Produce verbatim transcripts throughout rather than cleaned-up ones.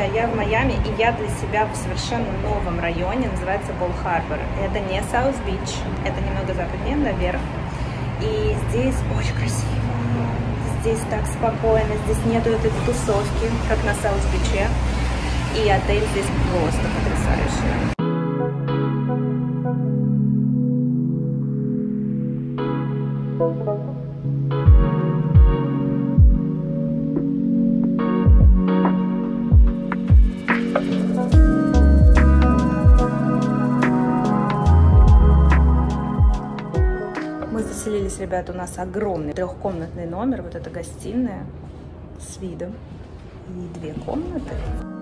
я в Майами, и я для себя в совершенно новом районе, называется Бол-Харбор. Это не Саус-Бич, это немного западнее, наверх. И здесь очень красиво, здесь так спокойно, здесь нету этой тусовки, как на Саус-Биче. И отель здесь просто потрясающий. Ребята, у нас огромный трехкомнатный номер, вот это гостиная с видом и две комнаты.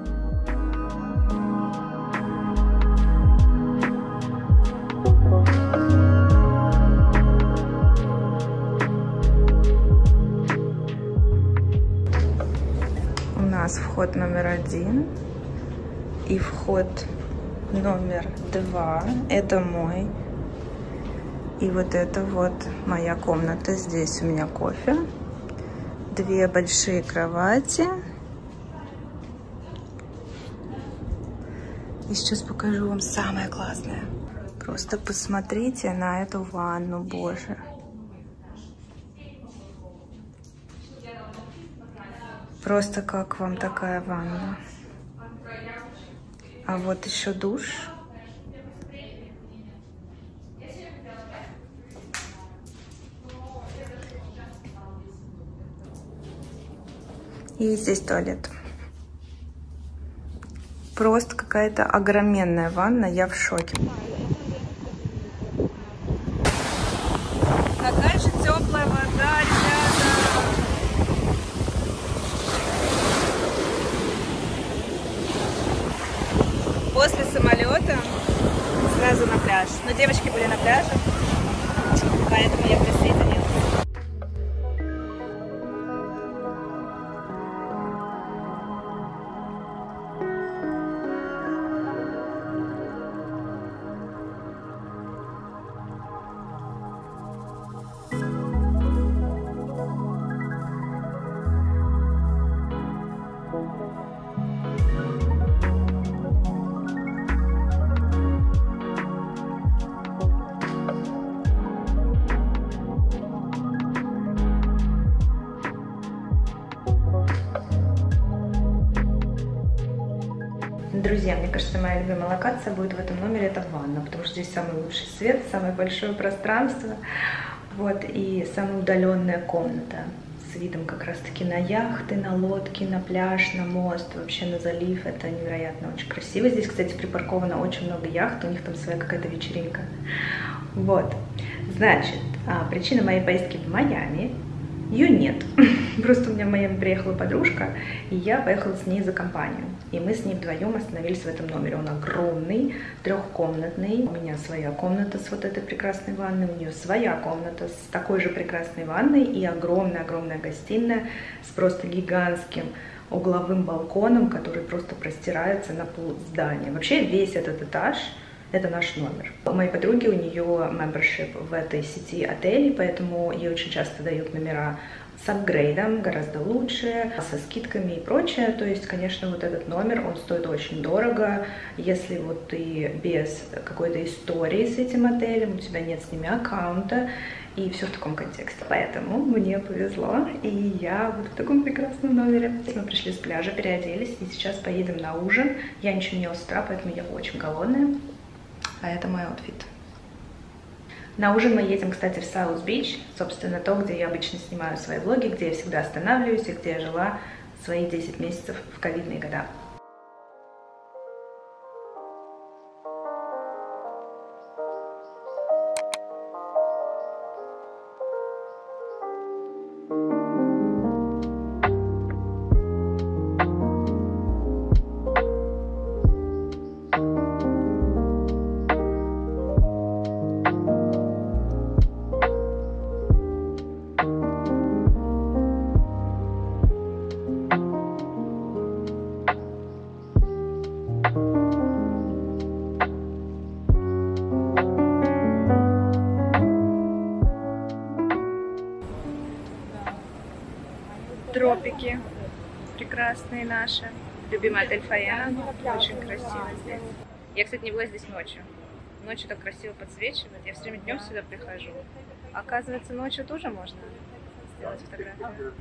У нас вход номер один и вход номер два, это мой. И вот это вот моя комната. Здесь у меня кофе, две большие кровати. И сейчас покажу вам самое классное. Просто посмотрите на эту ванну, боже. Просто как вам такая ванна? А вот еще душ. И здесь туалет. Просто какая-то огроменная ванна, я в шоке. Какая же теплая вода, ребята! После самолета сразу на пляж. Но девочки были на пляже, поэтому я присоединилась. Друзья, мне кажется, моя любимая локация будет в этом номере, это ванна, потому что здесь самый лучший свет, самое большое пространство, вот, и самая удаленная комната с видом как раз-таки на яхты, на лодки, на пляж, на мост, вообще на залив. Это невероятно очень красиво. Здесь, кстати, припарковано очень много яхт, у них там своя какая-то вечеринка. Вот, значит, причина моей поездки в Майами. Ее нет. Просто у меня в Майами приехала подружка, и я поехала с ней за компанию. И мы с ней вдвоем остановились в этом номере. Он огромный, трехкомнатный. У меня своя комната с вот этой прекрасной ванной, у нее своя комната с такой же прекрасной ванной и огромная-огромная гостиная с просто гигантским угловым балконом, который просто простирается на пол здания. Вообще весь этот этаж — это наш номер. У моей подруги, у нее membership в этой сети отелей, поэтому ей очень часто дают номера с апгрейдом, гораздо лучше, со скидками и прочее. То есть, конечно, вот этот номер, он стоит очень дорого. Если вот ты без какой-то истории с этим отелем, у тебя нет с ними аккаунта, и все в таком контексте. Поэтому мне повезло, и я вот в таком прекрасном номере. Мы пришли с пляжа, переоделись, и сейчас поедем на ужин. Я ничего не ела с утра, поэтому я очень голодная. А это мой аутфит. На ужин мы едем, кстати, в Саус-Бич, собственно, то, где я обычно снимаю свои влоги, где я всегда останавливаюсь и где я жила свои десять месяцев в ковидные года. Тропики прекрасные наши. Любимый отель Фаена. Очень красиво здесь. Я, кстати, не была здесь ночью. Ночью так красиво подсвечивает. Я все время днем сюда прихожу. Оказывается, ночью тоже можно сделать фотографию.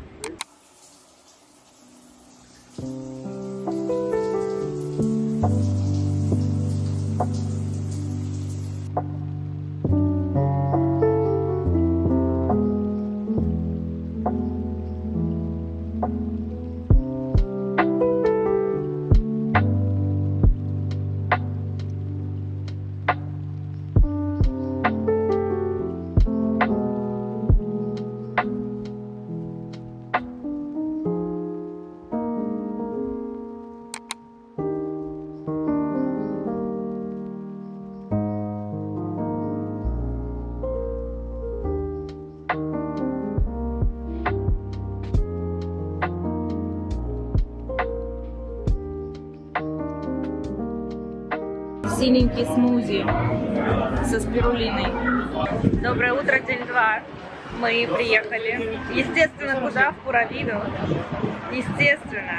Синенький смузи со спирулиной. Доброе утро, день два. Мы приехали. Естественно, куда? В Пуравиду. Естественно.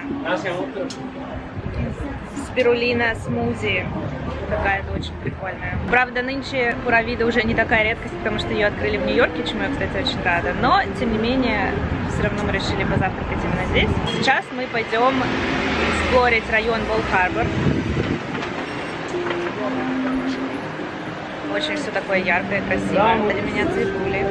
Спирулина смузи. Какая-то очень прикольная. Правда, нынче Пуравида уже не такая редкость, потому что ее открыли в Нью-Йорке, чему я, кстати, очень рада. Но, тем не менее, все равно мы решили позавтракать именно здесь. Сейчас мы пойдем эксплорить район Бол-Харбор. Очень все такое яркое, красивое. Для меня цветули.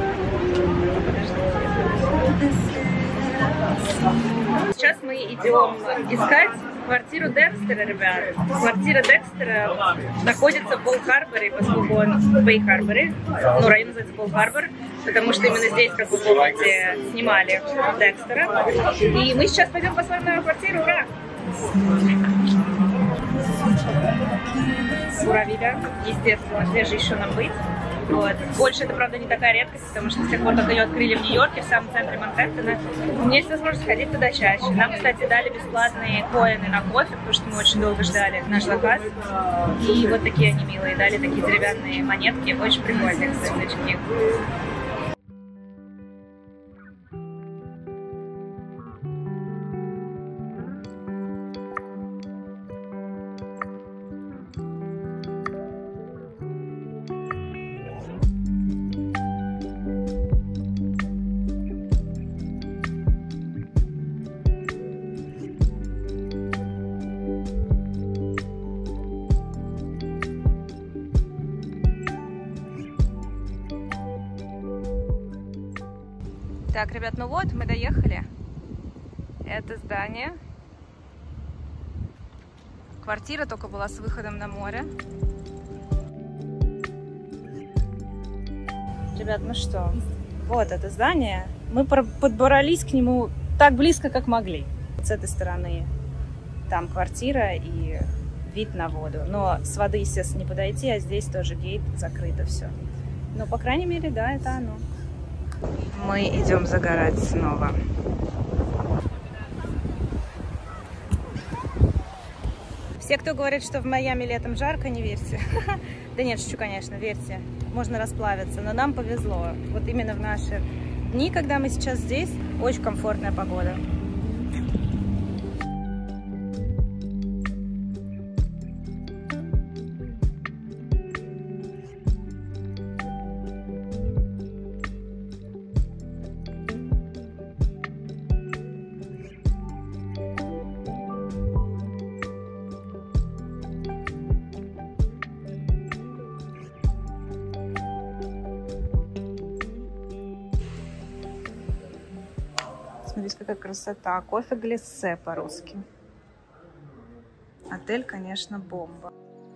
Сейчас мы идем искать квартиру Декстера, ребят. Квартира Декстера находится в Бол-Харборе, поскольку он в Бэй-Харборе. Ну, район называется Бол-Харбор, потому что именно здесь, как вы помните, снимали Декстера. И мы сейчас пойдем посмотрим на его квартиру. Ура! Пуравида, естественно, где же еще нам быть? Вот. Больше это, правда, не такая редкость, потому что с тех пор, как ее открыли в Нью-Йорке, в самом центре Манхэттена, у меня есть возможность ходить туда чаще. Нам, кстати, дали бесплатные коины на кофе, потому что мы очень долго ждали наш заказ. И вот такие они милые, дали такие деревянные монетки, очень прикольные, кстати, очки. Так, ребят, ну вот, мы доехали. Это здание. Квартира только была с выходом на море. Ребят, ну что, вот это здание. Мы подбрались к нему так близко, как могли. С этой стороны там квартира и вид на воду. Но с воды, естественно, не подойти, а здесь тоже гейт, закрыто все. Но, по крайней мере, да, это оно. Мы идем загорать снова. Все, кто говорит, что в Майами летом жарко, не верьте. Да нет, шучу, конечно, верьте. Можно расплавиться, но нам повезло. Вот именно в наши дни, когда мы сейчас здесь, очень комфортная погода. Смотрите, какая красота. Кофе глиссе по-русски. Отель, конечно, бомба.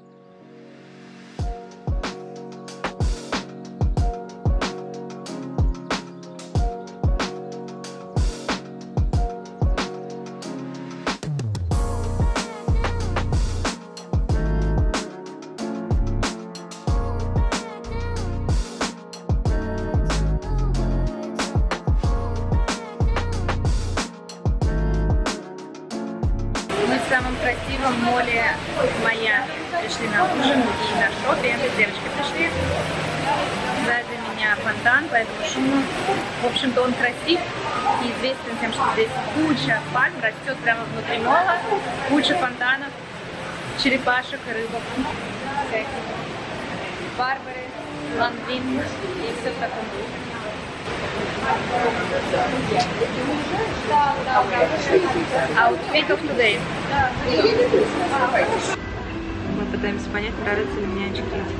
В самом красивом моле Майами. Пришли на ужин и на шопинг. Девочки пришли. Сзади меня меня фонтан, поэтому шумно. В общем-то, он красив и известен тем, что здесь куча пальм растет прямо внутри мола, куча фонтанов, черепашек и рыбок, всяких барбары, лангвин и все в таком духе. Outfit of today. Мы пытаемся понять, нравятся ли мне очки.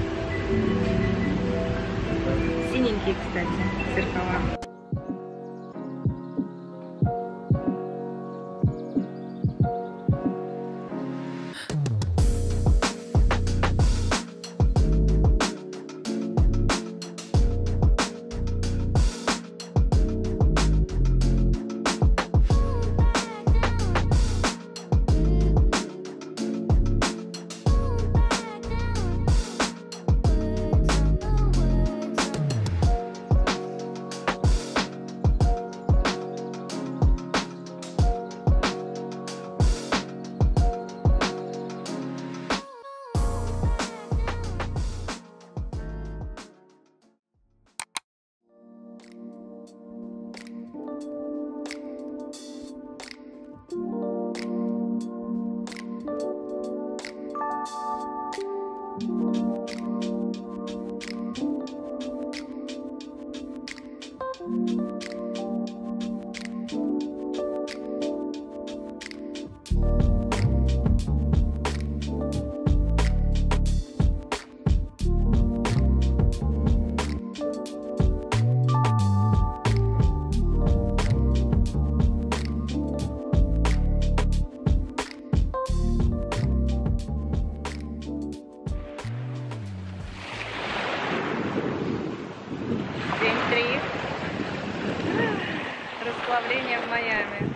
Синенькие, кстати, зеркала. День три. Расплавление в Майами.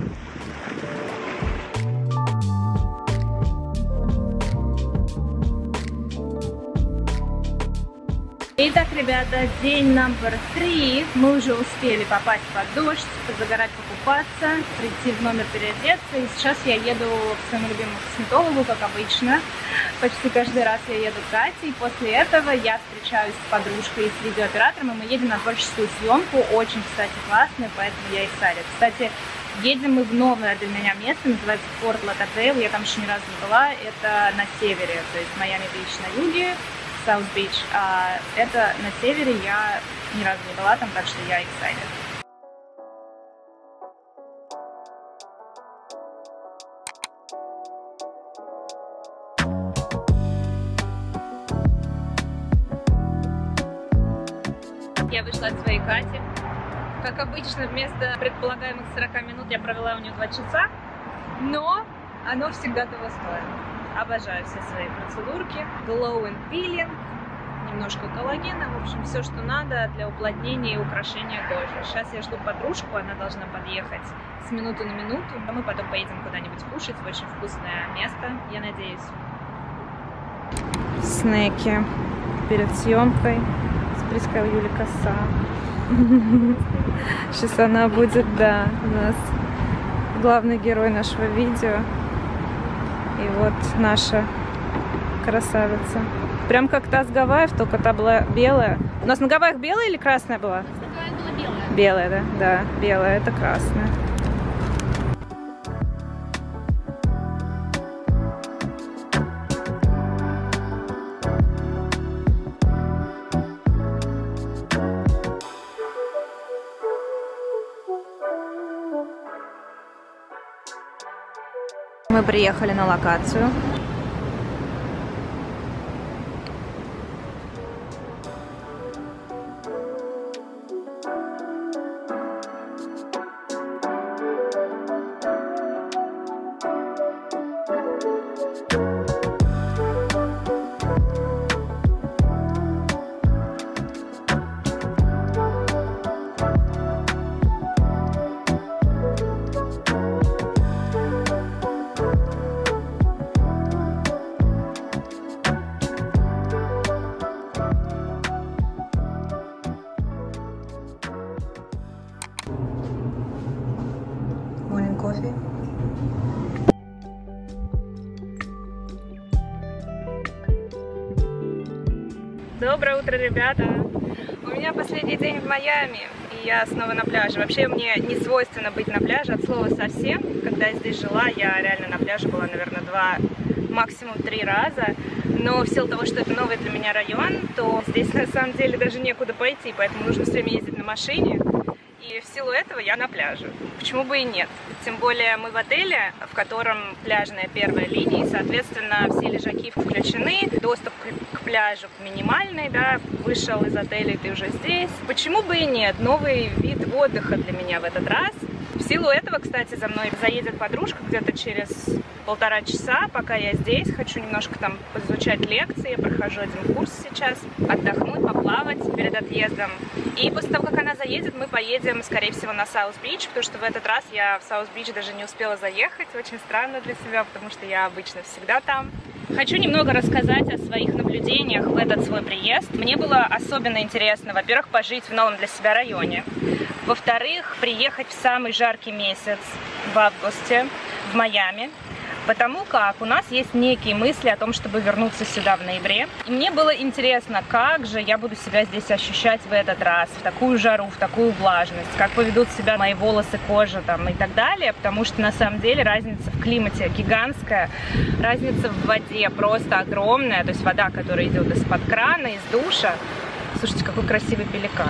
Итак, ребята, день номер три. Мы уже успели попасть под дождь, позагорать, покупаться, прийти в номер переодеться. И сейчас я еду к своему любимому косметологу, как обычно. Почти каждый раз я еду к Кате. И после этого я встречаюсь с подружкой и с видеооператором, и мы едем на творческую съемку. Очень, кстати, классная, поэтому я excited. Кстати, едем мы в новое для меня место, называется Форт Лодердейл. Я там еще ни разу не была. Это на севере, то есть Майами-Бич на юге. Саут-Бич, а это на севере, я ни разу не была там, так что я excited. Я вышла от своей Кати. Как обычно, вместо предполагаемых сорока минут я провела у нее два часа, но оно всегда того стоит. Обожаю все свои процедурки. Glow and Peeling, немножко коллагена, в общем, все, что надо для уплотнения и украшения кожи. Сейчас я жду подружку, она должна подъехать с минуты на минуту, а мы потом поедем куда-нибудь кушать в очень вкусное место, я надеюсь. Снеки перед съемкой. Сприскала Юля коса. Сейчас она будет, да, у нас главный герой нашего видео. И вот наша красавица. Прям как та с Гавайев, только та была белая. У нас на Гавайях белая или красная была? На Гавайях была белая. Белая, да? Да, белая, это красная. Мы приехали на локацию. Кофе. Доброе утро, ребята! В У меня последний день в Майами, и я снова на пляже. Вообще мне не свойственно быть на пляже от слова совсем. Когда я здесь жила, я реально на пляже была, наверное, два, максимум три раза. Но в силу того, что это новый для меня район, то здесь на самом деле даже некуда пойти, поэтому нужно все время ездить на машине. И в силу этого я на пляже. Почему бы и нет? Тем более мы в отеле, в котором пляжная первая линия, и, соответственно, все лежаки включены, доступ к пляжу минимальный, да, вышел из отеля, и ты уже здесь. Почему бы и нет? Новый вид отдыха для меня в этот раз. В силу этого, кстати, за мной заедет подружка где-то через полтора часа, пока я здесь. Хочу немножко там изучать лекции, я прохожу один курс сейчас, отдохнуть, поплавать перед отъездом. И после того, как она заедет, мы поедем, скорее всего, на Саус-Бич, потому что в этот раз я в Саус-Бич даже не успела заехать. Очень странно для себя, потому что я обычно всегда там. Хочу немного рассказать о своих наблюдениях в этот свой приезд. Мне было особенно интересно, во-первых, пожить в новом для себя районе. Во-вторых, приехать в самый жаркий месяц в августе в Майами. Потому как у нас есть некие мысли о том, чтобы вернуться сюда в ноябре. И мне было интересно, как же я буду себя здесь ощущать в этот раз, в такую жару, в такую влажность, как поведут себя мои волосы, кожа там и так далее. Потому что на самом деле разница в климате гигантская, разница в воде просто огромная. То есть вода, которая идет из-под крана, из душа. Слушайте, какой красивый пеликан.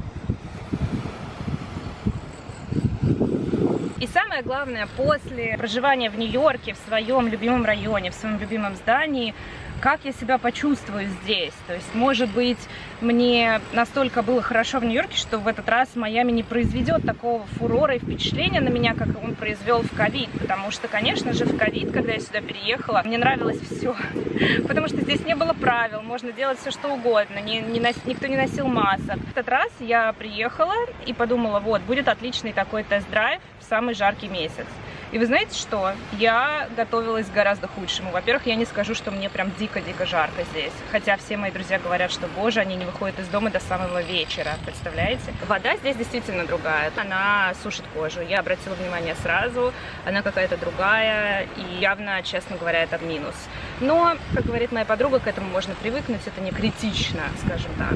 И самое главное, после проживания в Нью-Йорке, в своем любимом районе, в своем любимом здании, как я себя почувствую здесь. То есть, может быть, мне настолько было хорошо в Нью-Йорке, что в этот раз Майами не произведет такого фурора и впечатления на меня, как он произвел в ковид. Потому что, конечно же, в ковид, когда я сюда переехала, мне нравилось все. Потому что здесь не было правил, можно делать все, что угодно, не, не нос, никто не носил масок. В этот раз я приехала и подумала, вот, будет отличный такой тест-драйв в самый жаркий месяц. И вы знаете что? Я готовилась к гораздо худшему. Во-первых, я не скажу, что мне прям дико-дико жарко здесь. Хотя все мои друзья говорят, что, боже, они не выходят из дома до самого вечера. Представляете? Вода здесь действительно другая. Она сушит кожу. Я обратила внимание сразу. Она какая-то другая. И явно, честно говоря, это минус. Но, как говорит моя подруга, к этому можно привыкнуть. Это не критично, скажем так.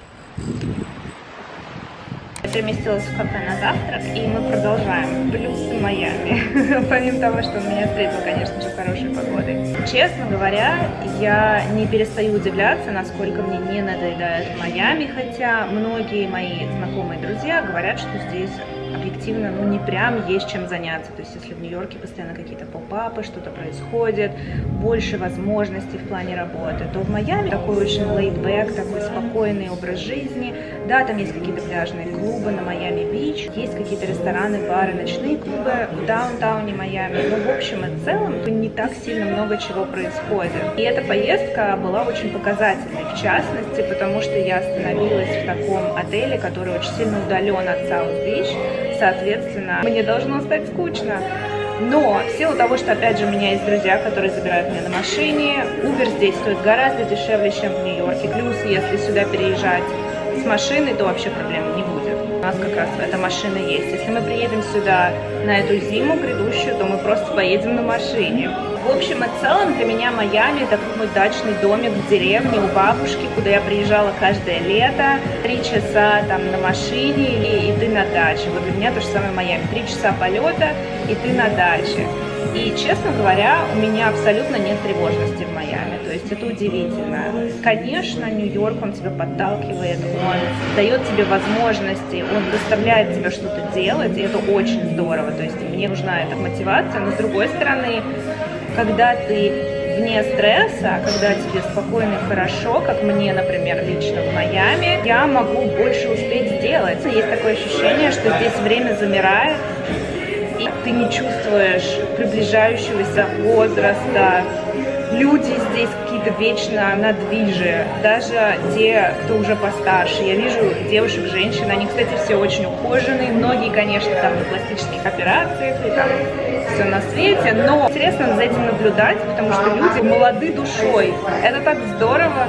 Я переместилась в кафе на завтрак, и мы продолжаем плюсы Майами. Помимо того, что он меня встретил, конечно же, хорошей погодой. Честно говоря, я не перестаю удивляться, насколько мне не надоедает в Майами, хотя многие мои знакомые друзья говорят, что здесь объективно, ну, не прям есть чем заняться. То есть, если в Нью-Йорке постоянно какие-то поп-апы, что-то происходит, больше возможностей в плане работы, то в Майами такой очень laid-back, такой спокойный образ жизни. Да, там есть какие-то пляжные клубы на Майами-Бич, есть какие-то рестораны, бары, ночные клубы в даунтауне Майами. Но, в общем и целом, не так сильно много чего происходит. И эта поездка была очень показательной, в частности, потому что я остановилась в таком отеле, который очень сильно удален от Саус-Бич. Соответственно, мне должно стать скучно. Но в силу того, что, опять же, у меня есть друзья, которые забирают меня на машине, Uber здесь стоит гораздо дешевле, чем в Нью-Йорке. Плюс, если сюда переезжать с машиной, то вообще проблем не будет. У нас как раз эта машина есть. Если мы приедем сюда на эту зиму грядущую, то мы просто поедем на машине. В общем и целом, для меня Майами — это как мой дачный домик в деревне у бабушки, куда я приезжала каждое лето. Три часа там на машине, и, и ты на даче. Вот для меня то же самое Майами. Три часа полета, и ты на даче. И, честно говоря, у меня абсолютно нет тревожности в Майами. То есть это удивительно. Конечно, Нью-Йорк, он тебя подталкивает, он дает тебе возможности, он заставляет тебя что-то делать, и это очень здорово. То есть мне нужна эта мотивация, но с другой стороны, когда ты вне стресса, когда тебе спокойно и хорошо, как мне, например, лично в Майами, я могу больше успеть сделать. Есть такое ощущение, что здесь время замирает, и ты не чувствуешь приближающегося возраста. Люди здесь какие-то вечно на движе, даже те, кто уже постарше. Я вижу девушек, женщин, они, кстати, все очень ухоженные, многие, конечно, там на пластических операциях и там все на свете, но интересно за этим наблюдать, потому что люди молоды душой. Это так здорово.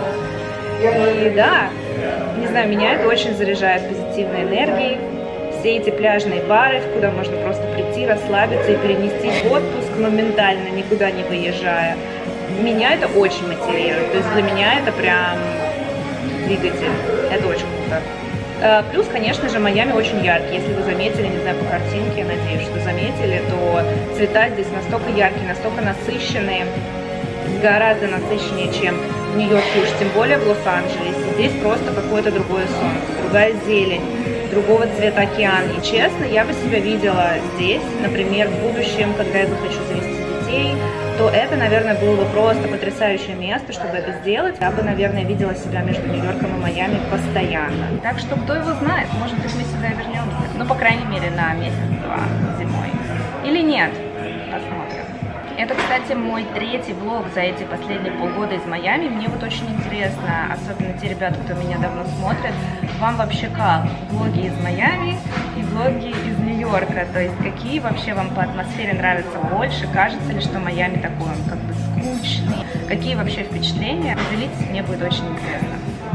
И да, не знаю, меня это очень заряжает позитивной энергией. Все эти пляжные бары, куда можно просто прийти, расслабиться и перенестись в отпуск моментально, никуда не выезжая. Меня это очень мотивирует. То есть для меня это прям двигатель. Это очень круто. Плюс, конечно же, Майами очень яркий. Если вы заметили, не знаю, по картинке, я надеюсь, что заметили, то цвета здесь настолько яркие, настолько насыщенные, гораздо насыщеннее, чем в Нью-Йорке, уж тем более в Лос-Анджелесе. Здесь просто какое-то другое солнце, другая зелень, другого цвета океан. И честно, я бы себя видела здесь, например, в будущем, когда я захочу завести детей, то это, наверное, было бы просто потрясающее место, чтобы это сделать. Я бы, наверное, видела себя между Нью-Йорком и Майами постоянно. Так что, кто его знает, может быть, мы сюда вернемся. Ну, по крайней мере, на месяц-два зимой. Или нет? Посмотрим. Это, кстати, мой третий влог за эти последние полгода из Майами. Мне вот очень интересно, особенно те ребята, кто меня давно смотрит, вам вообще как? Влоги из Майами и влоги из Нью-Йорка. То есть какие вообще вам по атмосфере нравятся больше? Кажется ли, что Майами такой, он как бы скучный? Какие вообще впечатления? Поделитесь, мне будет очень интересно.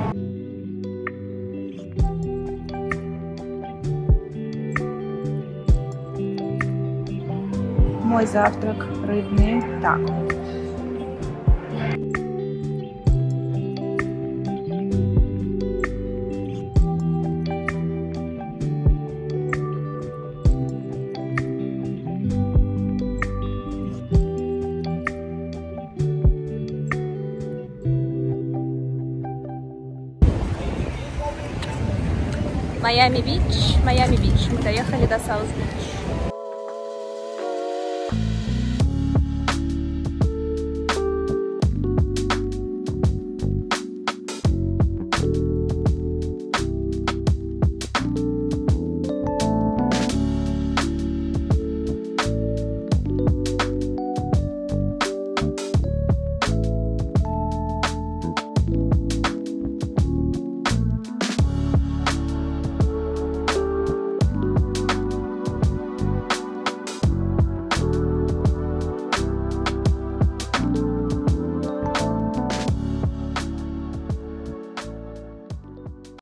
Мой завтрак рыбный тако. Майами-Бич, Майами-Бич. Мы доехали до Саус-Бич.